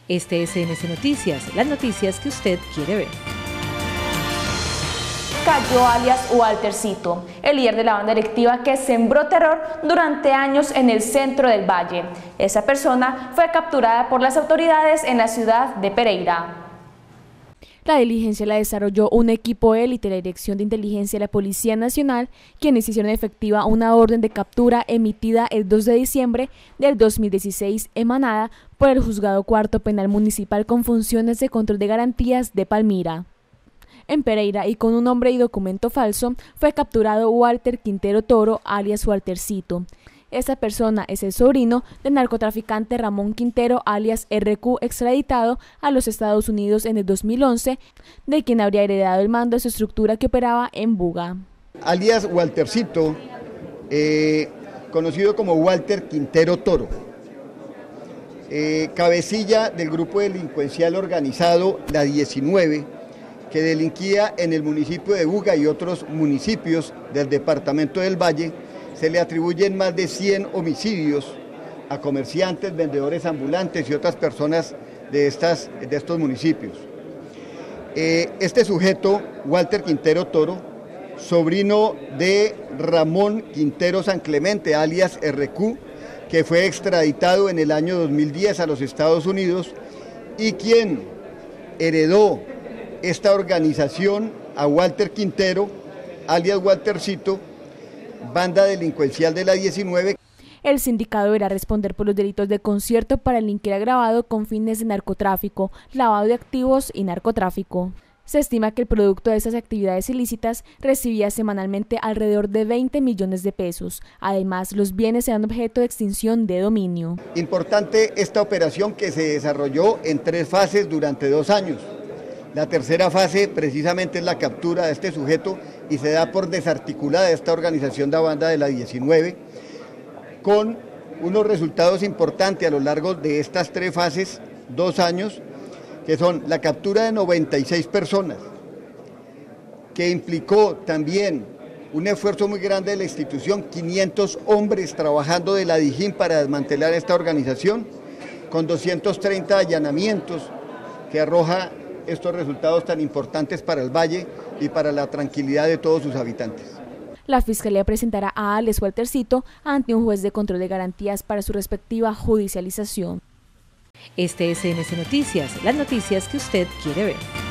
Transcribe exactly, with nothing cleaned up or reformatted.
Este es C N C Noticias, las noticias que usted quiere ver. Cayó alias Waltercito, el líder de la banda delictiva que sembró terror durante años en el centro del Valle. Esa persona fue capturada por las autoridades en la ciudad de Pereira. La diligencia la desarrolló un equipo élite de la Dirección de Inteligencia de la Policía Nacional, quienes hicieron efectiva una orden de captura emitida el dos de diciembre del dos mil dieciséis, emanada por el Juzgado Cuarto Penal Municipal con funciones de control de garantías de Palmira. En Pereira, y con un nombre y documento falso, fue capturado Walter Quintero Toro, alias Waltercito. Esta persona es el sobrino del narcotraficante Ramón Quintero, alias R Q, extraditado a los Estados Unidos en el dos mil once, de quien habría heredado el mando de su estructura que operaba en Buga. Alias Waltercito, eh, conocido como Walter Quintero Toro, eh, cabecilla del grupo delincuencial organizado La diecinueve, que delinquía en el municipio de Buga y otros municipios del departamento del Valle. Se le atribuyen más de cien homicidios a comerciantes, vendedores ambulantes y otras personas de, estas, de estos municipios. Eh, este sujeto, Walter Quintero Toro, sobrino de Ramón Quintero San Clemente, alias R Q, que fue extraditado en el año dos mil diez a los Estados Unidos y quien heredó esta organización a Walter Quintero, alias Waltercito, banda delincuencial de La diecinueve. El sindicado deberá responder por los delitos de concierto para delinquir agravado con fines de narcotráfico, lavado de activos y narcotráfico. Se estima que el producto de esas actividades ilícitas recibía semanalmente alrededor de veinte millones de pesos. Además, los bienes serán objeto de extinción de dominio. Importante esta operación, que se desarrolló en tres fases durante dos años. La tercera fase precisamente es la captura de este sujeto y se da por desarticulada esta organización de banda de La diecinueve, con unos resultados importantes a lo largo de estas tres fases, dos años, que son la captura de noventa y seis personas, que implicó también un esfuerzo muy grande de la institución, quinientos hombres trabajando de la DIJÍN para desmantelar esta organización, con doscientos treinta allanamientos que arroja estos resultados tan importantes para el Valle y para la tranquilidad de todos sus habitantes. La Fiscalía presentará a alias Waltercito ante un juez de control de garantías para su respectiva judicialización. Este es C N C Noticias, las noticias que usted quiere ver.